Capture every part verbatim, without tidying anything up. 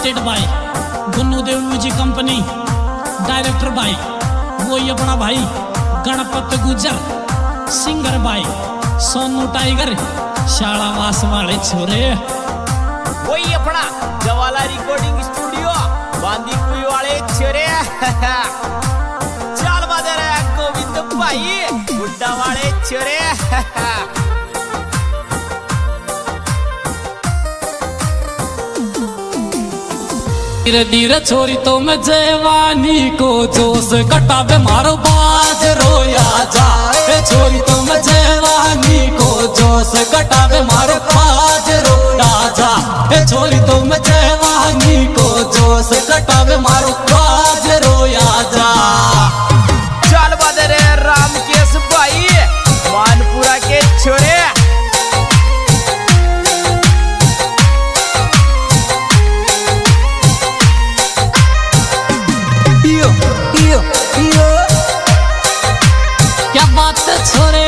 Presented by Gunnudev music company, director by वही अपना भाई Ganpat Gujar, singer by Sonu Tiger, Shalawas वाले छोरे वही अपना जवाला रिकॉर्डिंग स्टूडियो बांदीपुर वाले छोरे चाल बादर गोविंद भाई गुड्डा वाले छोरे। धीरे धीरे छोरी तो मैं जवानी को जोश कटावे मारो बाज रोया जा, छोरी तो मैं जवानी को जोश कटावे मारो बाज रोया जा, छोरी तो मैं जवानी को जोश कटावे मारो बाज रोया जा। चाल बदरे रामकेश भाई मानपुरा के छोरे क्या बात है छोरे,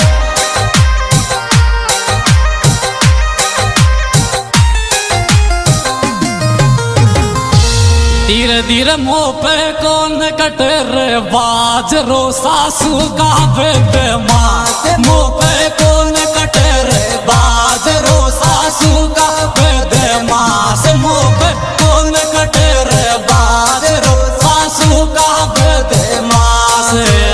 धीरे धीरे मुँह पे कौन कटे रे बाज रो सासू का बेटे मात, मुँह पे कौन कटे रे बाज रो सासू का बेटे मास, मुँह पे कौन कटे रे बाज रो सासू का बेटे मास।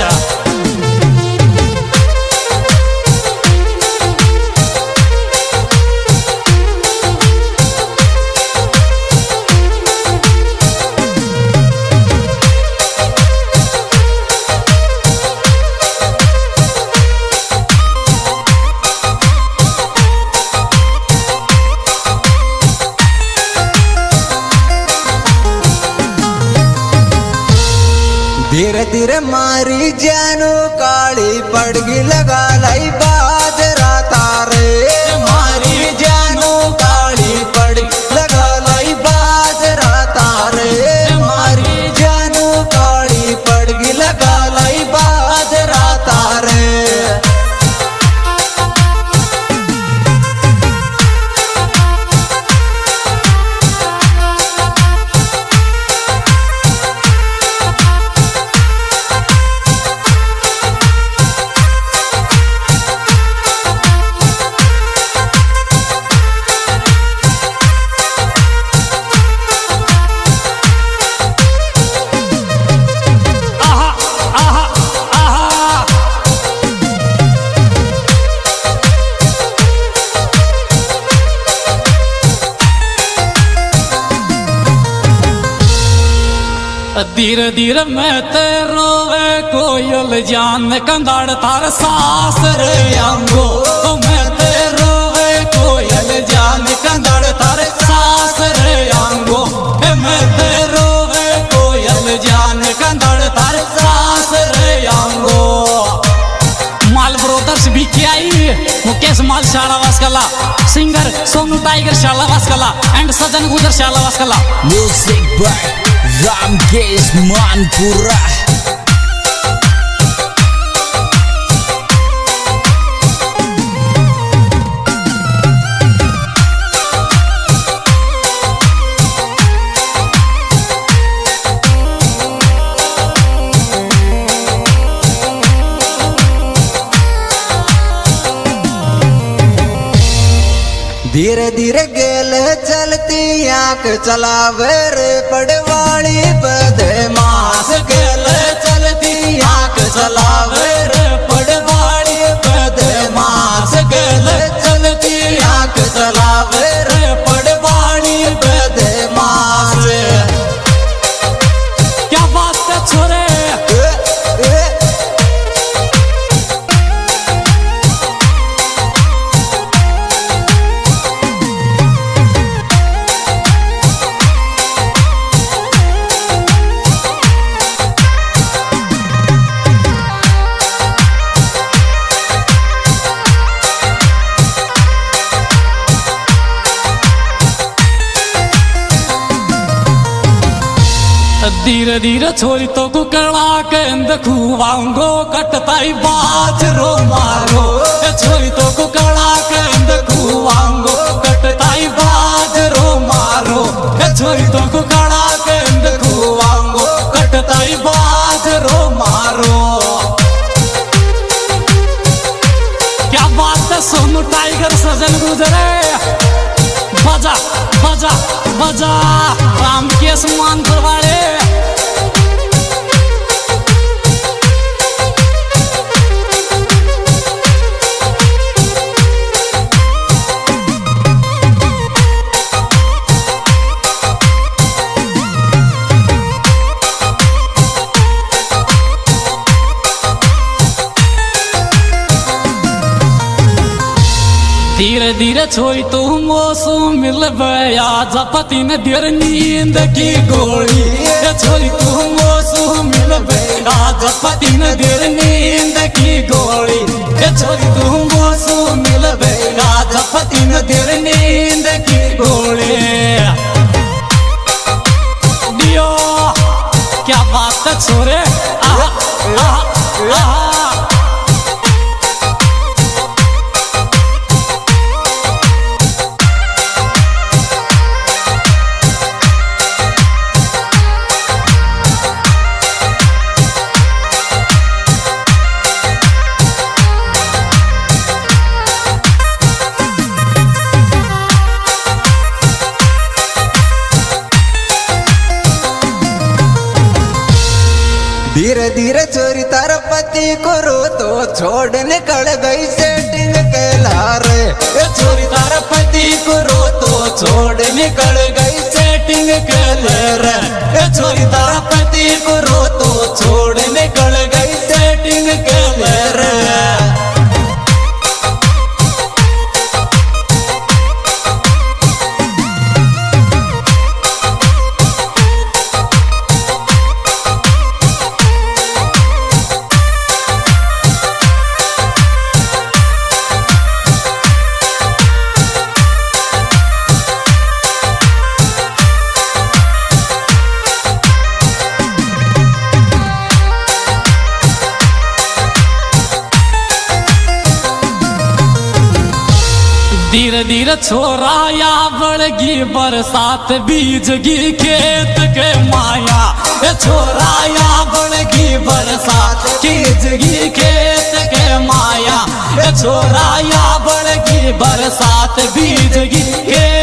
धीरे धीरे मारी जानू काली पड़गी लगा लाई बाजरा तारे, मारी जानू काली पड़गी लगा लाई बाजरा तारे, मारी जानू काली पड़गी लगा लाई बाजरा तारे। धीरे धीरे मैं तेरो वे कोयल जान कंगाड़ तार सास रे अंगो, मैं तेरो वे कोयल जान कंगाड़ तार सास रे अंगो, मैं तेरो वे कोयल जान कंगाड़ तार सास रे अंगो। माल ब्रोदर्स भी क्या आई मुकेश माल शालावास कला, सिंगर सोनू टाइगर शालावास कला and Sajjan Gujar Shalawas Kala. Music by Ramkesh Manpura. धीरे धीरे गेल चलती आंख चलावे रे पड़वाड़ी बदमाश, गेल चलती आंख चलावे रे पड़वाड़ी बदमाश, गेल चलती आंख चलावे रे पड़वाड़ी बदमाश। क्या बात है छोरे, ए, ए, धीरे धीरे छोरी तो कुकड़ा के खुआऊंगो कटताई बाज रो मारो, छोरी तो कुकड़ा के खुआऊंगो कटताई बाज रो मारो, छोरी तो सजन गुजरे बजा बजा बजा राम के समान करवाड़े धीरे धीरे छोई तू मौसम मिल बया जपती न देर नींद की गोली छोई तू मौसम मिल बया जपती न देर नींद की गोली छोई तू मौसम मिल बया जपती न देर नींद की गोली दियो क्या बात है छोरे आहा आहा आहा धीरे धीरे चोरी तार पति को रो तो छोड़ निकल गई सेटिंग के लारे चोरी तार पति को रो तो छोड़ निकल गई सेटिंग के लारे चोरी तार पति को रो तो छोड़ निकल गई सेटिंग के लारे धीरे धीरे छोरा या बढ़गी बरसात बीजगी खेत के माया छोरा या बढ़गी बरसात बीजगी खेत के माया छोरा या बढ़गी बरसात बीजगी